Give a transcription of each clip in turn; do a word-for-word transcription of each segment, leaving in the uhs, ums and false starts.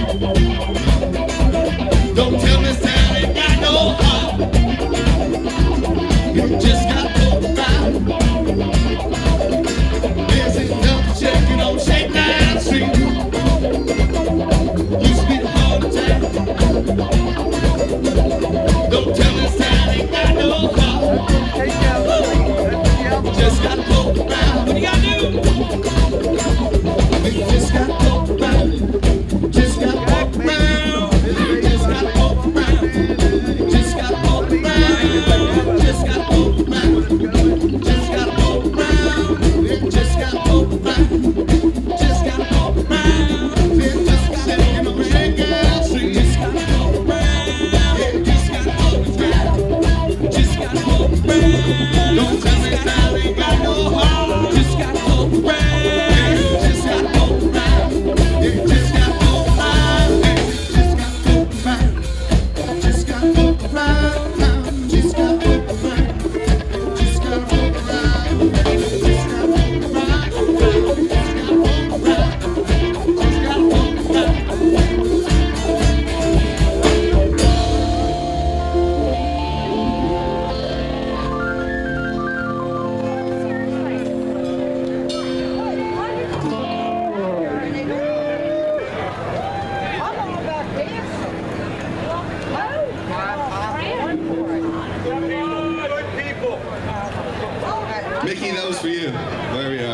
Don't tell me Sal ain't got no heart. You just got to ride. There's enough shaking on Shakedown Street. Used to be the hard attack. Don't tell me Sal ain't got no heart. Just got to go around. What do you gotta do? We just got to go around. Just got to go around. Just got to go around. Just got to go around. Just got to go around. Just got to go around. Just got to go around. Just got to go around. Just got to go around. Just got to go around. Just got to go around. Just got to go around. Don't tell me Sal ain't got no heart. Just got to go around. Just got to go around. Just got to go around. Just got to go around. Just got to go around. Just got to go around. Just got to go around. Just got to go around. Just got to go around. Mickey, that was for you. There we are.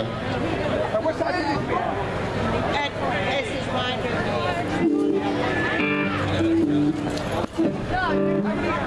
That, this is my